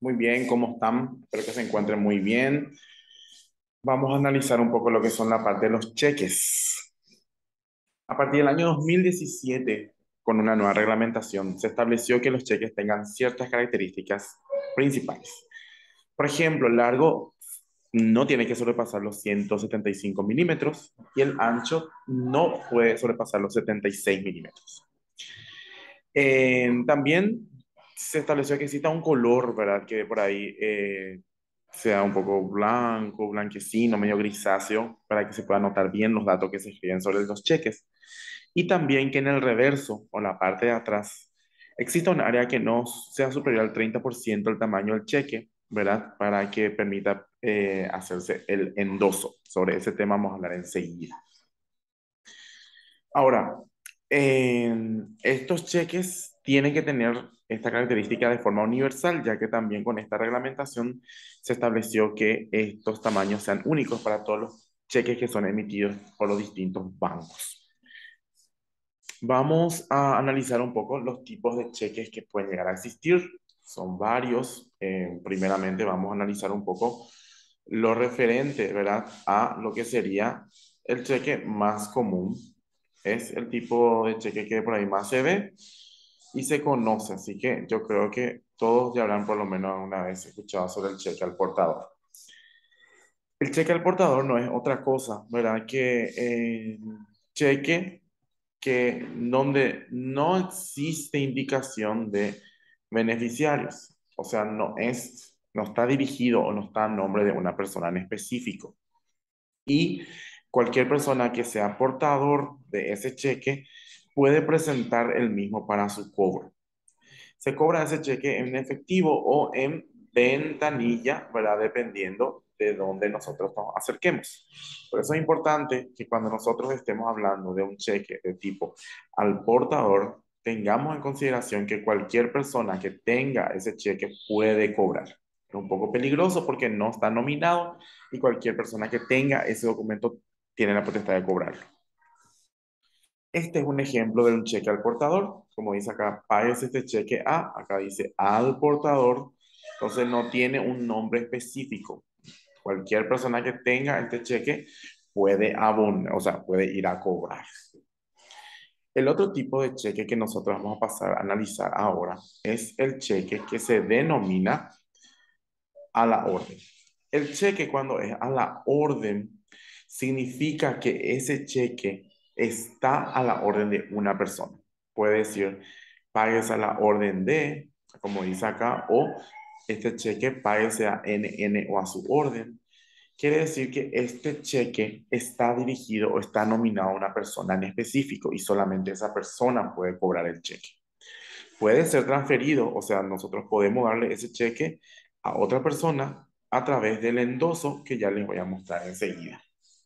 Muy bien, ¿cómo están? Espero que se encuentren muy bien. Vamos a analizar un poco lo que son la parte de los cheques. A partir del año 2017, con una nueva reglamentación, se estableció que los cheques tengan ciertas características principales. Por ejemplo, el largo no tiene que sobrepasar los 175 milímetros y el ancho no puede sobrepasar los 76 milímetros. También se estableció que exista un color, ¿verdad? Que por ahí sea un poco blanco, blanquecino, medio grisáceo, para que se puedan notar bien los datos que se escriben sobre los cheques. Y también que en el reverso o la parte de atrás exista un área que no sea superior al 30% del tamaño del cheque, ¿verdad? Para que permita hacerse el endoso. Sobre ese tema vamos a hablar enseguida. Ahora, estos cheques tienen que tener esta característica de forma universal, ya que también con esta reglamentación se estableció que estos tamaños sean únicos para todos los cheques que son emitidos por los distintos bancos. Vamos a analizar un poco los tipos de cheques que pueden llegar a existir. Son varios. Primeramente vamos a analizar un poco lo referente, ¿verdad? A lo que sería el cheque más común. Es el tipo de cheque que por ahí más se ve y se conoce. Así que yo creo que todos ya habrán por lo menos una vez escuchado sobre el cheque al portador. El cheque al portador no es otra cosa, ¿verdad? Que cheque que donde no existe indicación de beneficiarios. O sea, no está dirigido o no está a nombre de una persona en específico. Y cualquier persona que sea portador de ese cheque puede presentar el mismo para su cobro. Se cobra ese cheque en efectivo o en ventanilla, ¿verdad? Dependiendo de dónde nosotros nos acerquemos. Por eso es importante que cuando nosotros estemos hablando de un cheque de tipo al portador, tengamos en consideración que cualquier persona que tenga ese cheque puede cobrar. Es un poco peligroso porque no está nominado y cualquier persona que tenga ese documento tiene la potestad de cobrarlo. Este es un ejemplo de un cheque al portador. Como dice acá, pagues este cheque a, acá dice al portador. Entonces no tiene un nombre específico. Cualquier persona que tenga este cheque puede abonar, o sea, puede ir a cobrar. El otro tipo de cheque que nosotros vamos a pasar a analizar ahora es el cheque que se denomina a la orden. El cheque cuando es a la orden significa que ese cheque está a la orden de una persona. Puede decir, pagues a la orden de, como dice acá, o este cheque páguese a NN o a su orden. Quiere decir que este cheque está dirigido o está nominado a una persona en específico y solamente esa persona puede cobrar el cheque. Puede ser transferido, o sea, nosotros podemos darle ese cheque a otra persona a través del endoso que ya les voy a mostrar enseguida.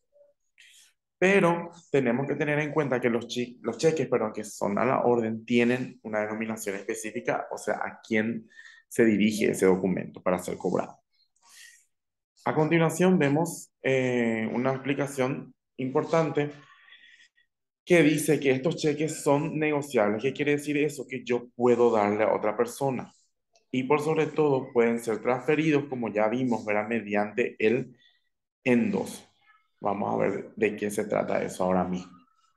Pero tenemos que tener en cuenta que los cheques, perdón, que son a la orden, tienen una denominación específica, o sea, a quién se dirige ese documento para ser cobrado. A continuación vemos una explicación importante que dice que estos cheques son negociables. ¿Qué quiere decir eso? Que yo puedo darle a otra persona. Y por sobre todo pueden ser transferidos, como ya vimos, ¿verdad? Mediante el endoso. Vamos a ver de qué se trata eso ahora mismo.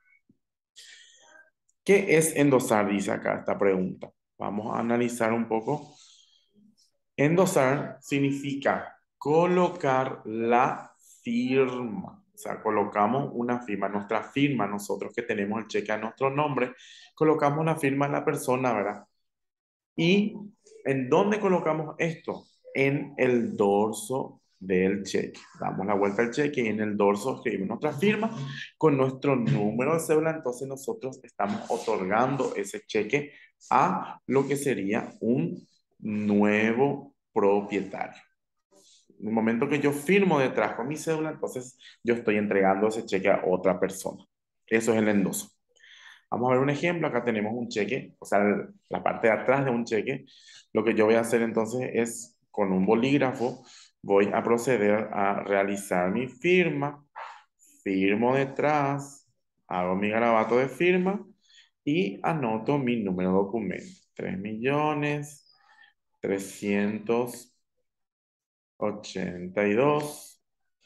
¿Qué es endosar? Dice acá esta pregunta. Vamos a analizar un poco. Endosar significa colocar la firma. O sea, colocamos una firma, nuestra firma, nosotros que tenemos el cheque a nuestro nombre, colocamos una firma en la persona, ¿verdad? ¿Y en dónde colocamos esto? En el dorso del cheque. Damos la vuelta al cheque y en el dorso escribimos nuestra firma con nuestro número de cédula. Entonces nosotros estamos otorgando ese cheque a lo que sería un nuevo propietario. En el momento que yo firmo detrás con mi cédula, entonces yo estoy entregando ese cheque a otra persona. Eso es el endoso. Vamos a ver un ejemplo. Acá tenemos un cheque, o sea, la parte de atrás de un cheque. Lo que yo voy a hacer entonces es, con un bolígrafo, voy a proceder a realizar mi firma, firmo detrás, hago mi garabato de firma y anoto mi número de documento. 3 millones. 382,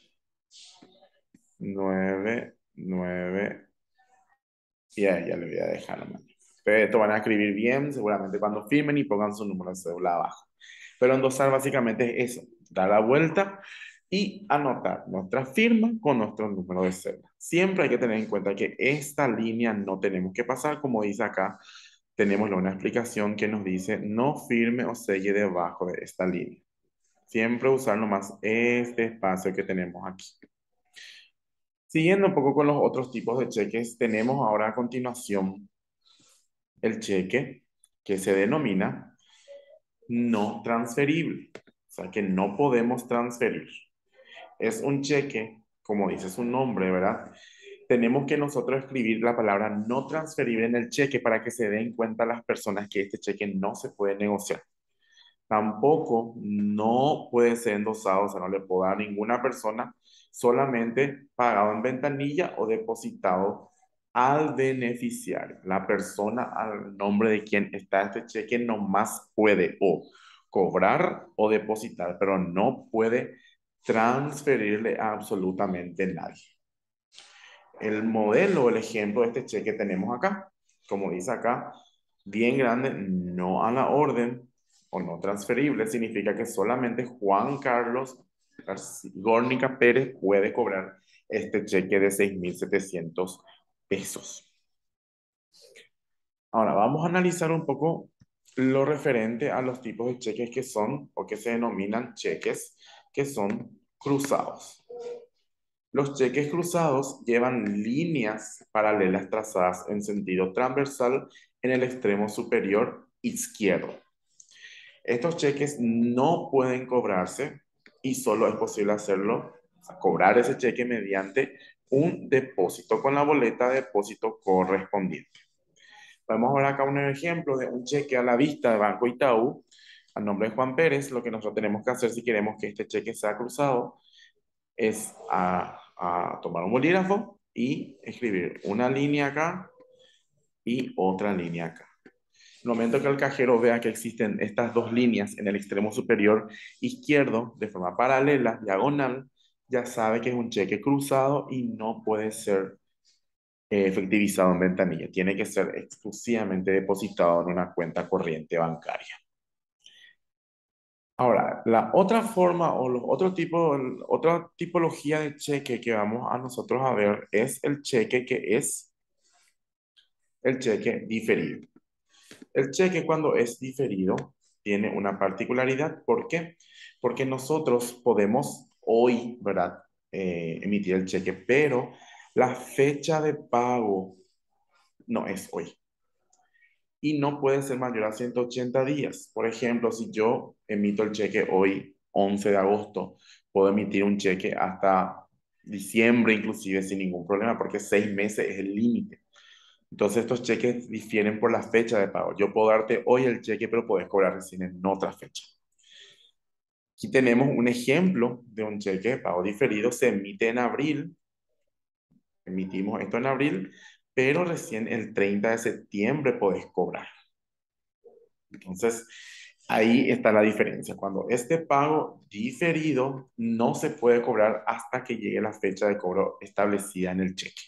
9, 9. Y ahí ya le voy a dejar la mano. Ustedes esto van a escribir bien, seguramente cuando firmen y pongan su número de cédula abajo. Pero endosar básicamente es eso, dar la vuelta y anotar nuestra firma con nuestro número de cédula. Siempre hay que tener en cuenta que esta línea no tenemos que pasar, como dice acá, tenemos una explicación que nos dice no firme o selle debajo de esta línea. Siempre usar nomás este espacio que tenemos aquí. Siguiendo un poco con los otros tipos de cheques, tenemos ahora a continuación el cheque que se denomina no transferible, o sea que no podemos transferir. Es un cheque, como dice su nombre, ¿verdad? Tenemos que nosotros escribir la palabra no transferible en el cheque para que se den cuenta las personas que este cheque no se puede negociar. Tampoco no puede ser endosado, o sea, no le puedo dar a ninguna persona, solamente pagado en ventanilla o depositado al beneficiario. La persona al nombre de quien está este cheque nomás puede o cobrar o depositar, pero no puede transferirle a absolutamente nadie. El modelo, el ejemplo de este cheque tenemos acá, como dice acá, bien grande, no a la orden o no transferible, significa que solamente Juan Carlos Górnica Pérez puede cobrar este cheque de 6.700 pesos. Ahora, vamos a analizar un poco lo referente a los tipos de cheques que son o que se denominan cheques que son cruzados. Los cheques cruzados llevan líneas paralelas trazadas en sentido transversal en el extremo superior izquierdo. Estos cheques no pueden cobrarse y solo es posible hacerlo, o sea, cobrar ese cheque mediante un depósito con la boleta de depósito correspondiente. Vamos a ver acá un ejemplo de un cheque a la vista de Banco Itaú a nombre de Juan Pérez. Lo que nosotros tenemos que hacer si queremos que este cheque sea cruzado es a tomar un bolígrafo y escribir una línea acá y otra línea acá. En el momento que el cajero vea que existen estas dos líneas en el extremo superior izquierdo de forma paralela, diagonal, ya sabe que es un cheque cruzado y no puede ser efectivizado en ventanilla. Tiene que ser exclusivamente depositado en una cuenta corriente bancaria. Ahora, la otra forma o los otro tipo, otra tipología de cheque que vamos a nosotros a ver es el cheque que es el cheque diferido. El cheque cuando es diferido tiene una particularidad. ¿Por qué? Porque nosotros podemos hoy, ¿verdad? Emitir el cheque, pero la fecha de pago no es hoy y no puede ser mayor a 180 días. Por ejemplo, si yo emito el cheque hoy, 11 de agosto, puedo emitir un cheque hasta diciembre inclusive sin ningún problema porque 6 meses es el límite. Entonces estos cheques difieren por la fecha de pago. Yo puedo darte hoy el cheque, pero puedes cobrar recién en otra fecha. Aquí tenemos un ejemplo de un cheque de pago diferido. Se emite en abril. Emitimos esto en abril, pero recién el 30 de septiembre podés cobrar. Entonces, ahí está la diferencia. Cuando este pago diferido no se puede cobrar hasta que llegue la fecha de cobro establecida en el cheque.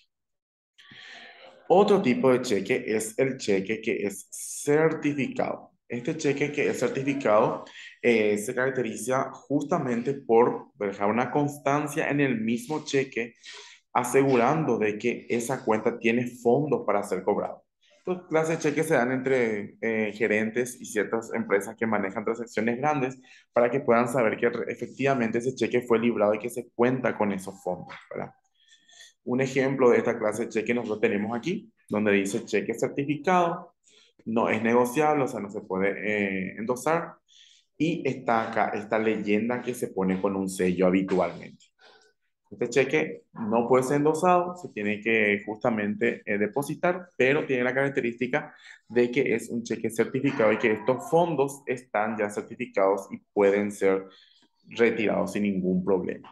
Otro tipo de cheque es el cheque que es certificado. Este cheque que es certificado se caracteriza justamente por dejar una constancia en el mismo cheque, asegurando de que esa cuenta tiene fondos para ser cobrado. Estas clases de cheques se dan entre gerentes y ciertas empresas que manejan transacciones grandes para que puedan saber que efectivamente ese cheque fue librado y que se cuenta con esos fondos, ¿verdad? Un ejemplo de esta clase de cheque nosotros tenemos aquí, donde dice cheque certificado, no es negociable, o sea, no se puede endosar, y está acá esta leyenda que se pone con un sello habitualmente. Este cheque no puede ser endosado, se tiene que justamente depositar, pero tiene la característica de que es un cheque certificado y que estos fondos están ya certificados y pueden ser retirados sin ningún problema.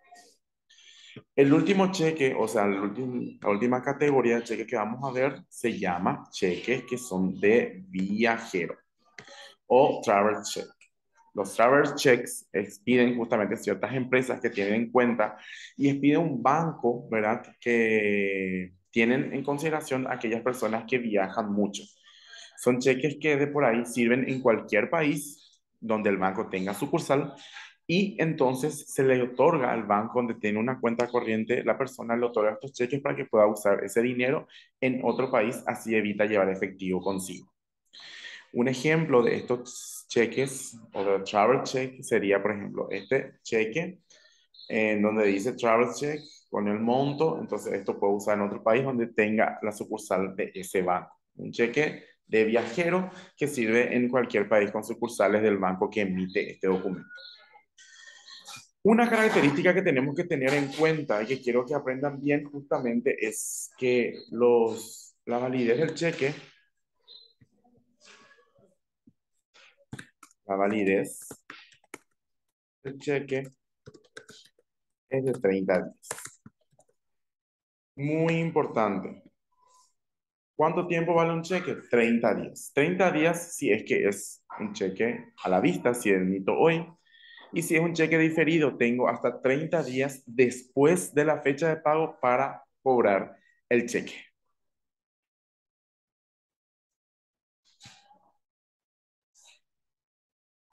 El último cheque, o sea, la última categoría de cheque que vamos a ver se llama cheques que son de viajero o travel check. los travel checks expiden justamente ciertas empresas que tienen en cuenta y expide un banco, ¿verdad? Que tienen en consideración a aquellas personas que viajan mucho. Son cheques que de por ahí sirven en cualquier país donde el banco tenga sucursal y entonces se le otorga al banco donde tiene una cuenta corriente, la persona le otorga estos cheques para que pueda usar ese dinero en otro país, así evita llevar efectivo consigo. Un ejemplo de estos cheques o de travel check sería, por ejemplo, este cheque en donde dice travel check con el monto, entonces esto puedo usar en otro país donde tenga la sucursal de ese banco. Un cheque de viajero que sirve en cualquier país con sucursales del banco que emite este documento. Una característica que tenemos que tener en cuenta y que quiero que aprendan bien justamente es que la validez del cheque, la validez del cheque es de 30 días. Muy importante. ¿Cuánto tiempo vale un cheque? 30 días. 30 días si es que es un cheque a la vista, si emito hoy. Y si es un cheque diferido, tengo hasta 30 días después de la fecha de pago para cobrar el cheque.